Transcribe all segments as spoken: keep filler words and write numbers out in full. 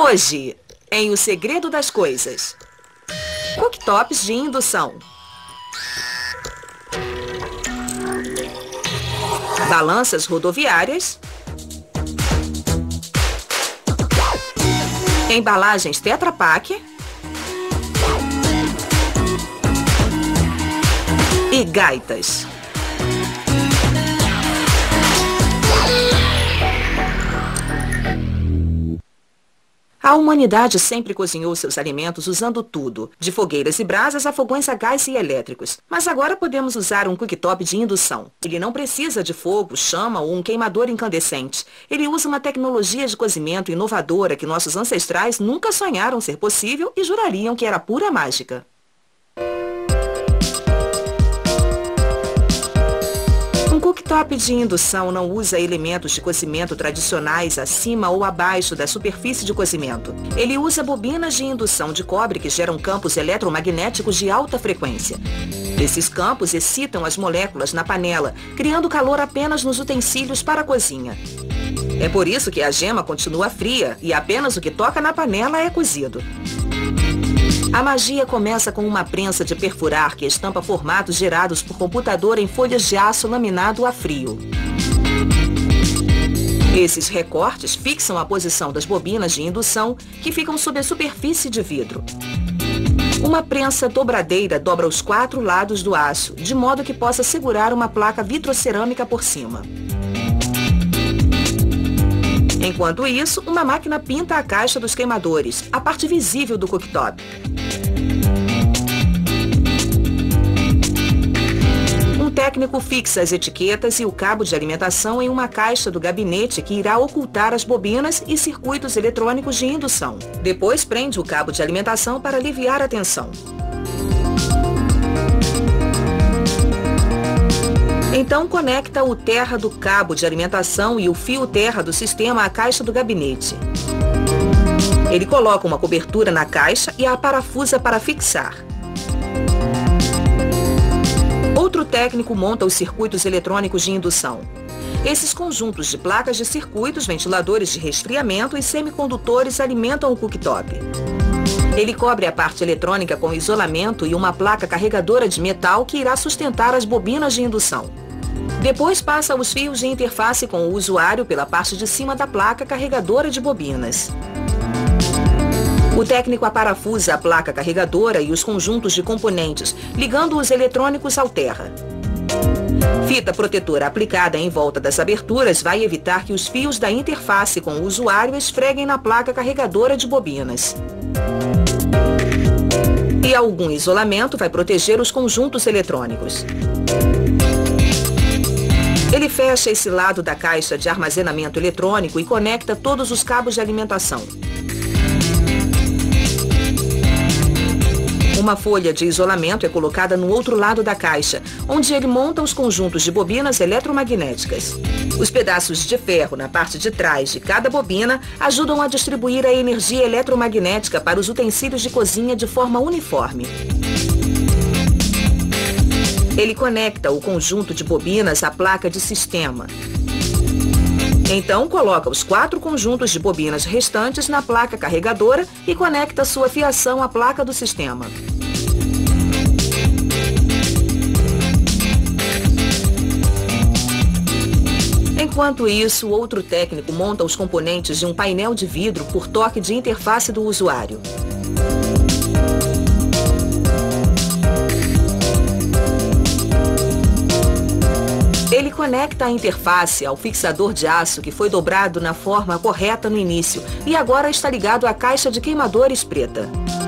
Hoje, em O Segredo das Coisas, cooktops de indução, balanças rodoviárias, embalagens Tetra Pak e gaitas. A humanidade sempre cozinhou seus alimentos usando tudo, de fogueiras e brasas a fogões a gás e elétricos. Mas agora podemos usar um cooktop de indução. Ele não precisa de fogo, chama ou um queimador incandescente. Ele usa uma tecnologia de cozimento inovadora que nossos ancestrais nunca sonharam ser possível e jurariam que era pura mágica. Um cooktop de indução não usa elementos de cozimento tradicionais acima ou abaixo da superfície de cozimento. Ele usa bobinas de indução de cobre que geram campos eletromagnéticos de alta frequência. Esses campos excitam as moléculas na panela, criando calor apenas nos utensílios para a cozinha. É por isso que a gema continua fria e apenas o que toca na panela é cozido. A magia começa com uma prensa de perfurar que estampa formatos gerados por computador em folhas de aço laminado a frio. Esses recortes fixam a posição das bobinas de indução que ficam sob a superfície de vidro. Uma prensa dobradeira dobra os quatro lados do aço, de modo que possa segurar uma placa vitrocerâmica por cima. Enquanto isso, uma máquina pinta a caixa dos queimadores, a parte visível do cooktop. Um técnico fixa as etiquetas e o cabo de alimentação em uma caixa do gabinete que irá ocultar as bobinas e circuitos eletrônicos de indução. Depois prende o cabo de alimentação para aliviar a tensão. Então conecta o terra do cabo de alimentação e o fio terra do sistema à caixa do gabinete. Ele coloca uma cobertura na caixa e a parafusa para fixar. Outro técnico monta os circuitos eletrônicos de indução. Esses conjuntos de placas de circuitos, ventiladores de resfriamento e semicondutores alimentam o cooktop. Ele cobre a parte eletrônica com isolamento e uma placa carregadora de metal que irá sustentar as bobinas de indução. Depois passa os fios de interface com o usuário pela parte de cima da placa carregadora de bobinas. O técnico aparafusa a placa carregadora e os conjuntos de componentes, ligando os eletrônicos ao terra. Fita protetora aplicada em volta das aberturas vai evitar que os fios da interface com o usuário esfreguem na placa carregadora de bobinas. E algum isolamento vai proteger os conjuntos eletrônicos. Ele fecha esse lado da caixa de armazenamento eletrônico e conecta todos os cabos de alimentação. Uma folha de isolamento é colocada no outro lado da caixa, onde ele monta os conjuntos de bobinas eletromagnéticas. Os pedaços de ferro na parte de trás de cada bobina ajudam a distribuir a energia eletromagnética para os utensílios de cozinha de forma uniforme. Ele conecta o conjunto de bobinas à placa de sistema. Então, coloca os quatro conjuntos de bobinas restantes na placa carregadora e conecta sua fiação à placa do sistema. Enquanto isso, outro técnico monta os componentes de um painel de vidro por toque de interface do usuário. Ele conecta a interface ao fixador de aço que foi dobrado na forma correta no início e agora está ligado à caixa de queimadores preta.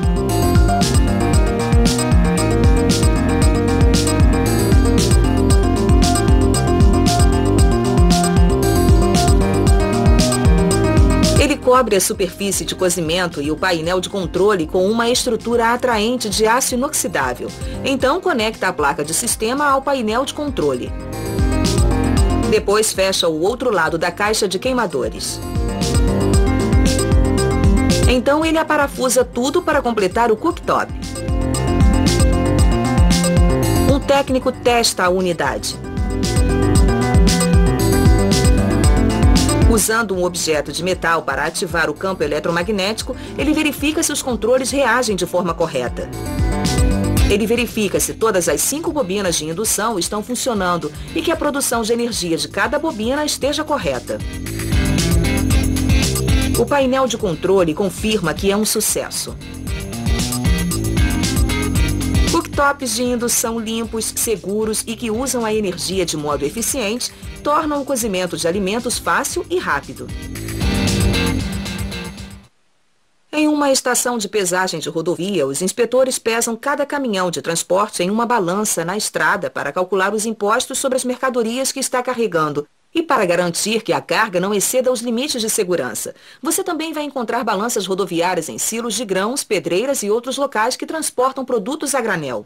Ele cobre a superfície de cozimento e o painel de controle com uma estrutura atraente de aço inoxidável. Então conecta a placa de sistema ao painel de controle. Depois fecha o outro lado da caixa de queimadores. Então ele aparafusa tudo para completar o cooktop. Um técnico testa a unidade. Usando um objeto de metal para ativar o campo eletromagnético, ele verifica se os controles reagem de forma correta. Ele verifica se todas as cinco bobinas de indução estão funcionando e que a produção de energia de cada bobina esteja correta. O painel de controle confirma que é um sucesso. Cooktops de indução limpos, seguros e que usam a energia de modo eficiente tornam o cozimento de alimentos fácil e rápido. Em uma estação de pesagem de rodovia, os inspetores pesam cada caminhão de transporte em uma balança na estrada para calcular os impostos sobre as mercadorias que está carregando e para garantir que a carga não exceda os limites de segurança. Você também vai encontrar balanças rodoviárias em silos de grãos, pedreiras e outros locais que transportam produtos a granel.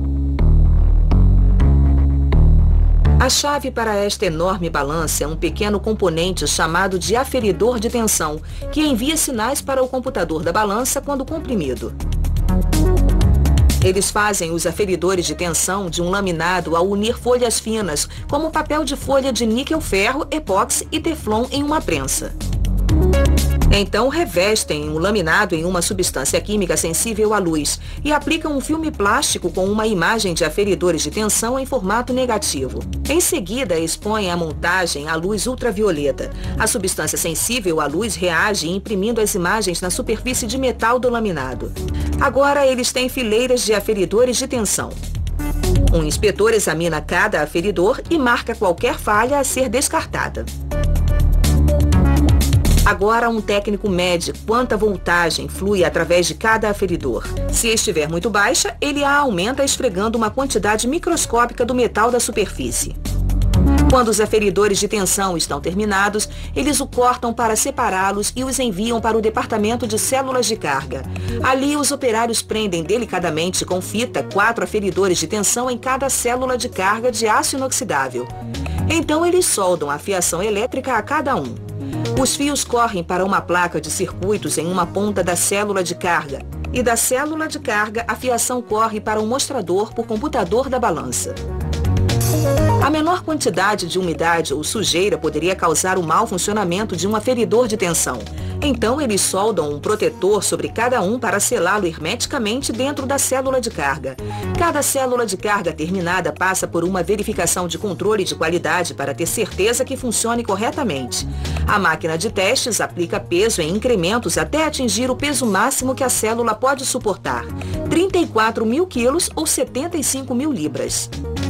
A chave para esta enorme balança é um pequeno componente chamado de aferidor de tensão, que envia sinais para o computador da balança quando comprimido. Eles fazem os aferidores de tensão de um laminado ao unir folhas finas, como papel de folha de níquel-ferro, epóxi e teflon em uma prensa. Então revestem o laminado em uma substância química sensível à luz e aplicam um filme plástico com uma imagem de aferidores de tensão em formato negativo. Em seguida, expõem a montagem à luz ultravioleta. A substância sensível à luz reage imprimindo as imagens na superfície de metal do laminado. Agora eles têm fileiras de aferidores de tensão. Um inspetor examina cada aferidor e marca qualquer falha a ser descartada. Agora um técnico mede quanta voltagem flui através de cada aferidor. Se estiver muito baixa, ele a aumenta esfregando uma quantidade microscópica do metal da superfície. Quando os aferidores de tensão estão terminados, eles o cortam para separá-los e os enviam para o departamento de células de carga. Ali, os operários prendem delicadamente com fita quatro aferidores de tensão em cada célula de carga de aço inoxidável. Então, eles soldam a fiação elétrica a cada um. Os fios correm para uma placa de circuitos em uma ponta da célula de carga. E da célula de carga, a fiação corre para um mostrador por computador da balança. A menor quantidade de umidade ou sujeira poderia causar o mau funcionamento de um aferidor de tensão. Então, eles soldam um protetor sobre cada um para selá-lo hermeticamente dentro da célula de carga. Cada célula de carga terminada passa por uma verificação de controle de qualidade para ter certeza que funcione corretamente. A máquina de testes aplica peso em incrementos até atingir o peso máximo que a célula pode suportar, trinta e quatro mil quilos ou setenta e cinco mil libras.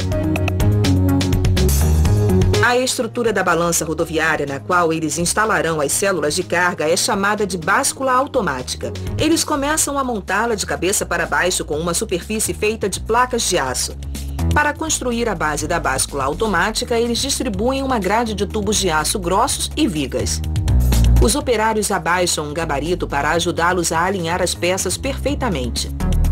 A estrutura da balança rodoviária na qual eles instalarão as células de carga é chamada de báscula automática. Eles começam a montá-la de cabeça para baixo com uma superfície feita de placas de aço. Para construir a base da báscula automática, eles distribuem uma grade de tubos de aço grossos e vigas. Os operários abaixam um gabarito para ajudá-los a alinhar as peças perfeitamente.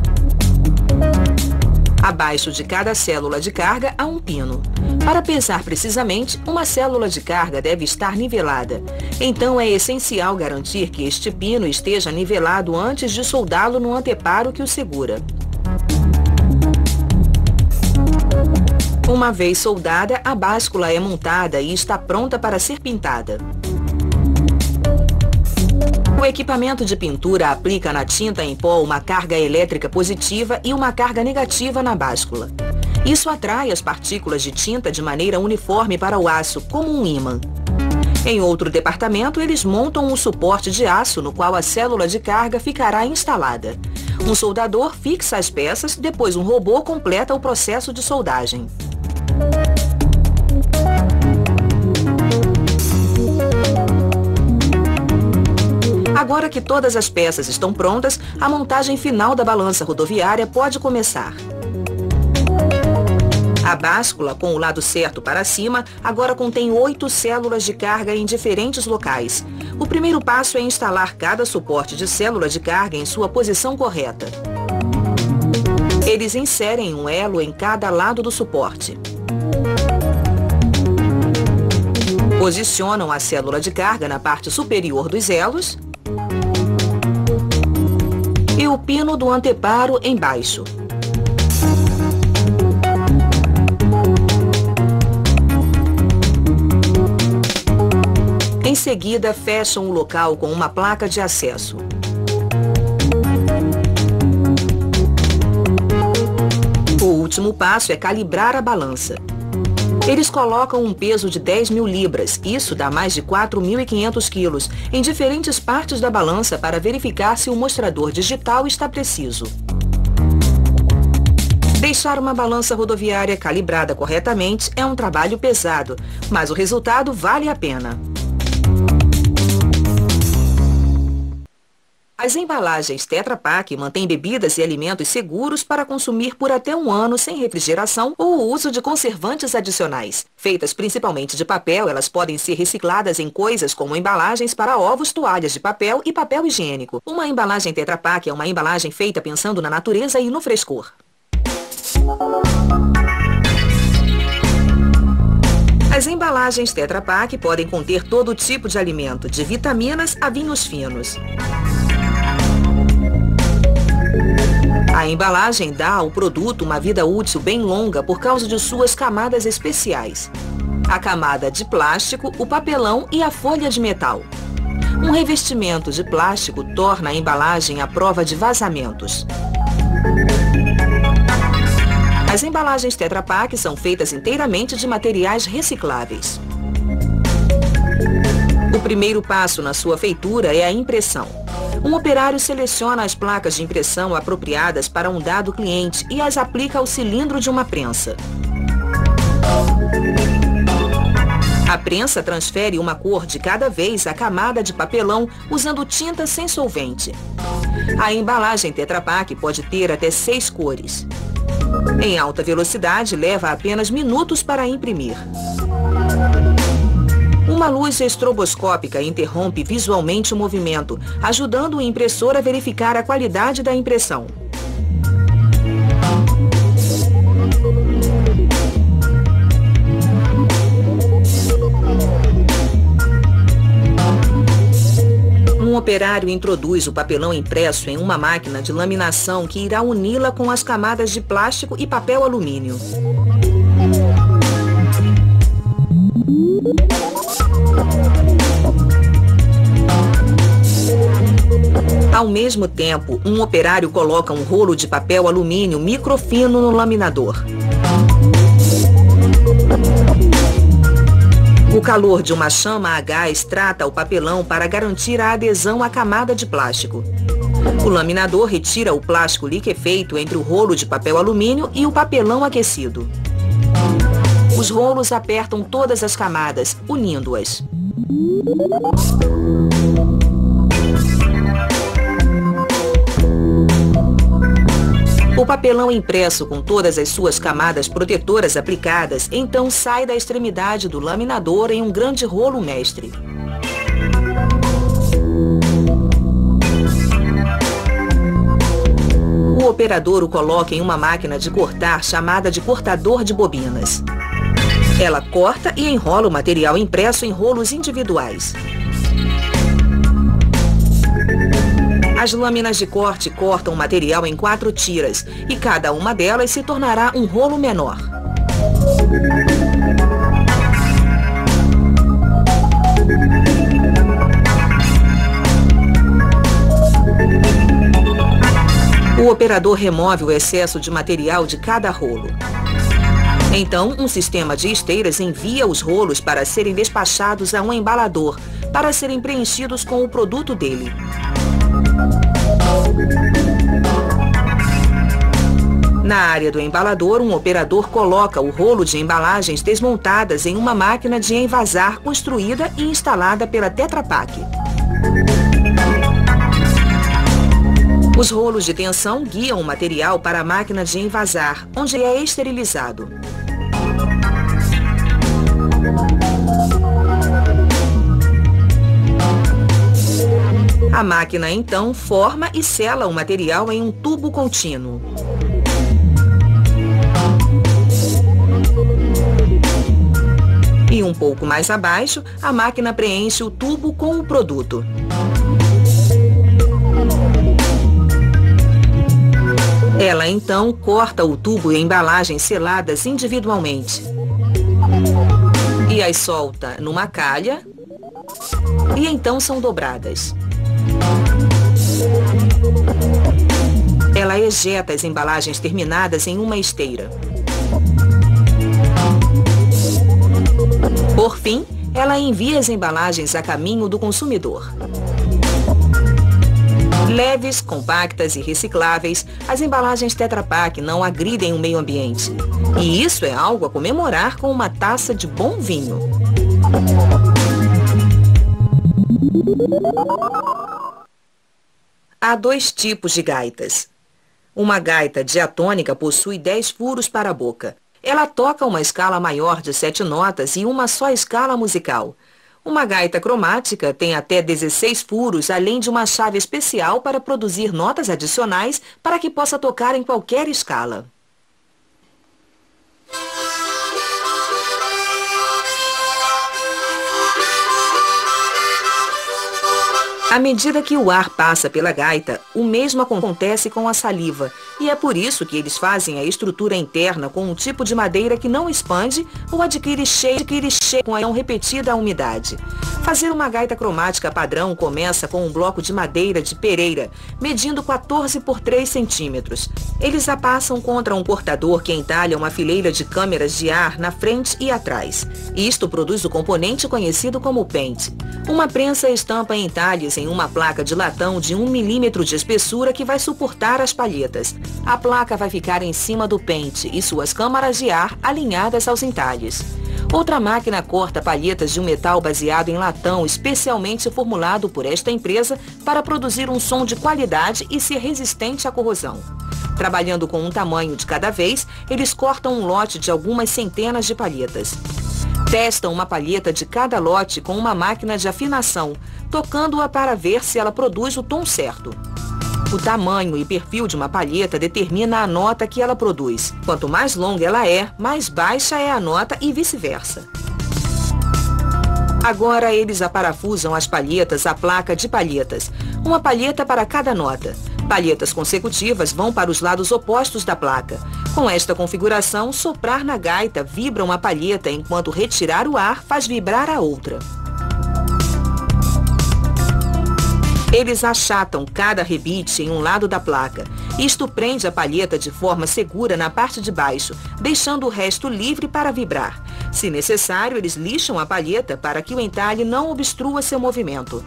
Abaixo de cada célula de carga há um pino. Para pesar precisamente, uma célula de carga deve estar nivelada. Então é essencial garantir que este pino esteja nivelado antes de soldá-lo no anteparo que o segura. Uma vez soldada, a báscula é montada e está pronta para ser pintada. O equipamento de pintura aplica na tinta em pó uma carga elétrica positiva e uma carga negativa na báscula. Isso atrai as partículas de tinta de maneira uniforme para o aço, como um ímã. Em outro departamento, eles montam um suporte de aço no qual a célula de carga ficará instalada. Um soldador fixa as peças, depois um robô completa o processo de soldagem. Agora que todas as peças estão prontas, a montagem final da balança rodoviária pode começar. A báscula, com o lado certo para cima, agora contém oito células de carga em diferentes locais. O primeiro passo é instalar cada suporte de célula de carga em sua posição correta. Eles inserem um elo em cada lado do suporte. Posicionam a célula de carga na parte superior dos elos e o pino do anteparo embaixo. Em seguida, fecham o local com uma placa de acesso. O último passo é calibrar a balança. Eles colocam um peso de dez mil libras, isso dá mais de quatro mil e quinhentos quilos, em diferentes partes da balança para verificar se o mostrador digital está preciso. Deixar uma balança rodoviária calibrada corretamente é um trabalho pesado, mas o resultado vale a pena. As embalagens Tetra Pak mantêm bebidas e alimentos seguros para consumir por até um ano sem refrigeração ou o uso de conservantes adicionais. Feitas principalmente de papel, elas podem ser recicladas em coisas como embalagens para ovos, toalhas de papel e papel higiênico. Uma embalagem Tetra Pak é uma embalagem feita pensando na natureza e no frescor. As embalagens Tetra Pak podem conter todo tipo de alimento, de vitaminas a vinhos finos. A embalagem dá ao produto uma vida útil bem longa por causa de suas camadas especiais. A camada de plástico, o papelão e a folha de metal. Um revestimento de plástico torna a embalagem à prova de vazamentos. As embalagens Tetra Pak são feitas inteiramente de materiais recicláveis. O primeiro passo na sua feitura é a impressão. Um operário seleciona as placas de impressão apropriadas para um dado cliente e as aplica ao cilindro de uma prensa. A prensa transfere uma cor de cada vez à camada de papelão usando tinta sem solvente. A embalagem Tetra Pak pode ter até seis cores. Em alta velocidade, leva apenas minutos para imprimir. Uma luz estroboscópica interrompe visualmente o movimento, ajudando o impressor a verificar a qualidade da impressão. Um operário introduz o papelão impresso em uma máquina de laminação que irá uni-la com as camadas de plástico e papel alumínio. Ao mesmo tempo, um operário coloca um rolo de papel alumínio microfino no laminador. O calor de uma chama a gás trata o papelão para garantir a adesão à camada de plástico. O laminador retira o plástico liquefeito entre o rolo de papel alumínio e o papelão aquecido. Os rolos apertam todas as camadas, unindo-as. O papelão impresso com todas as suas camadas protetoras aplicadas, então sai da extremidade do laminador em um grande rolo mestre. O operador o coloca em uma máquina de cortar chamada de cortador de bobinas. Ela corta e enrola o material impresso em rolos individuais. As lâminas de corte cortam o material em quatro tiras e cada uma delas se tornará um rolo menor. O operador remove o excesso de material de cada rolo. Então, um sistema de esteiras envia os rolos para serem despachados a um embalador, para serem preenchidos com o produto dele. Na área do embalador, um operador coloca o rolo de embalagens desmontadas em uma máquina de envasar construída e instalada pela Tetra Pak. Os rolos de tensão guiam o material para a máquina de envasar, onde é esterilizado. A máquina então forma e sela o material em um tubo contínuo. E um pouco mais abaixo, a máquina preenche o tubo com o produto. Ela então corta o tubo em embalagens seladas individualmente. E as solta numa calha e então são dobradas. Ela ejeta as embalagens terminadas em uma esteira. Por fim, ela envia as embalagens a caminho do consumidor. Leves, compactas e recicláveis, as embalagens Tetra Pak não agridem o meio ambiente. E isso é algo a comemorar com uma taça de bom vinho. Há dois tipos de gaitas. Uma gaita diatônica possui dez furos para a boca. Ela toca uma escala maior de sete notas e uma só escala musical. Uma gaita cromática tem até dezesseis furos, além de uma chave especial para produzir notas adicionais para que possa tocar em qualquer escala. À medida que o ar passa pela gaita, o mesmo acontece com a saliva, e é por isso que eles fazem a estrutura interna com um tipo de madeira que não expande ou adquire cheio, adquire cheio com a não repetida a umidade. Fazer uma gaita cromática padrão começa com um bloco de madeira de pereira, medindo quatorze por três centímetros. Eles a passam contra um cortador que entalha uma fileira de câmeras de ar na frente e atrás. Isto produz o componente conhecido como pente. Uma prensa estampa entalhes em uma placa de latão de um milímetro de espessura que vai suportar as palhetas. A placa vai ficar em cima do pente e suas câmaras de ar alinhadas aos entalhes. Outra máquina corta palhetas de um metal baseado em latão especialmente formulado por esta empresa para produzir um som de qualidade e ser resistente à corrosão. Trabalhando com um tamanho de cada vez, eles cortam um lote de algumas centenas de palhetas. Testam uma palheta de cada lote com uma máquina de afinação, tocando-a para ver se ela produz o tom certo. O tamanho e perfil de uma palheta determina a nota que ela produz. Quanto mais longa ela é, mais baixa é a nota e vice-versa. Agora eles aparafusam as palhetas à placa de palhetas, uma palheta para cada nota. Palhetas consecutivas vão para os lados opostos da placa. Com esta configuração, soprar na gaita vibra uma palheta enquanto retirar o ar faz vibrar a outra. Eles achatam cada rebite em um lado da placa. Isto prende a palheta de forma segura na parte de baixo, deixando o resto livre para vibrar. Se necessário, eles lixam a palheta para que o entalhe não obstrua seu movimento.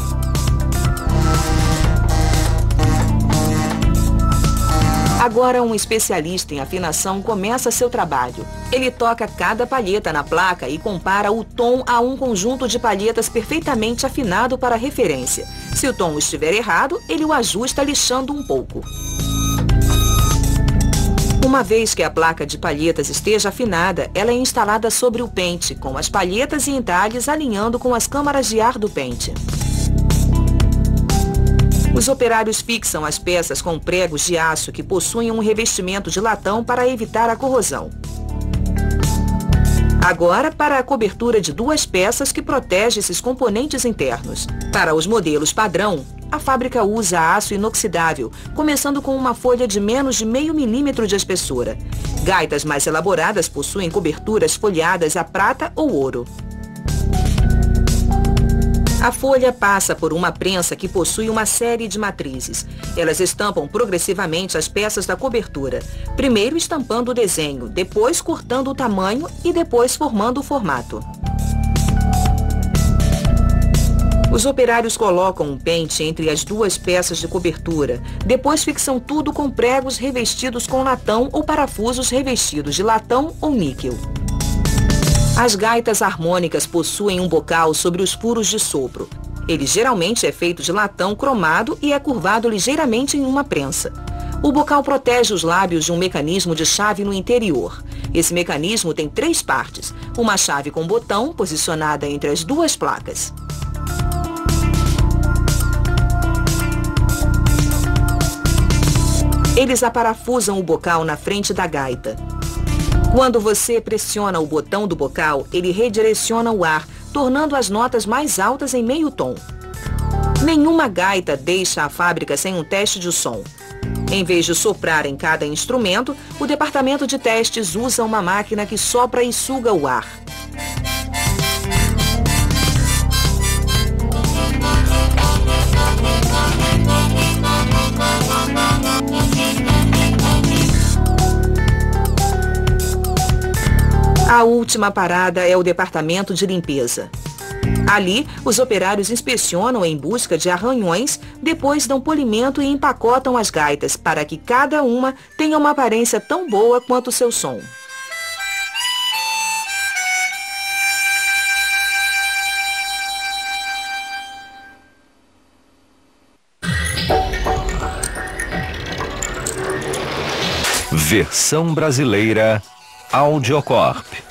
Agora um especialista em afinação começa seu trabalho. Ele toca cada palheta na placa e compara o tom a um conjunto de palhetas perfeitamente afinado para referência. Se o tom estiver errado, ele o ajusta lixando um pouco. Uma vez que a placa de palhetas esteja afinada, ela é instalada sobre o pente, com as palhetas e entalhes alinhando com as câmaras de ar do pente. Os operários fixam as peças com pregos de aço que possuem um revestimento de latão para evitar a corrosão. Agora, para a cobertura de duas peças que protege esses componentes internos. Para os modelos padrão, a fábrica usa aço inoxidável, começando com uma folha de menos de meio milímetro de espessura. Gaitas mais elaboradas possuem coberturas folheadas a prata ou ouro. A folha passa por uma prensa que possui uma série de matrizes. Elas estampam progressivamente as peças da cobertura, primeiro estampando o desenho, depois cortando o tamanho e depois formando o formato. Os operários colocam um pente entre as duas peças de cobertura, depois fixam tudo com pregos revestidos com latão ou parafusos revestidos de latão ou níquel. As gaitas harmônicas possuem um bocal sobre os furos de sopro. Ele geralmente é feito de latão cromado e é curvado ligeiramente em uma prensa. O bocal protege os lábios de um mecanismo de chave no interior. Esse mecanismo tem três partes, uma chave com botão posicionada entre as duas placas. Eles aparafusam o bocal na frente da gaita. Quando você pressiona o botão do bocal, ele redireciona o ar, tornando as notas mais altas em meio tom. Nenhuma gaita deixa a fábrica sem um teste de som. Em vez de soprar em cada instrumento, o departamento de testes usa uma máquina que sopra e suga o ar. A última parada é o departamento de limpeza. Ali, os operários inspecionam em busca de arranhões, depois dão polimento e empacotam as gaitas para que cada uma tenha uma aparência tão boa quanto o seu som. Versão brasileira Audiocorp.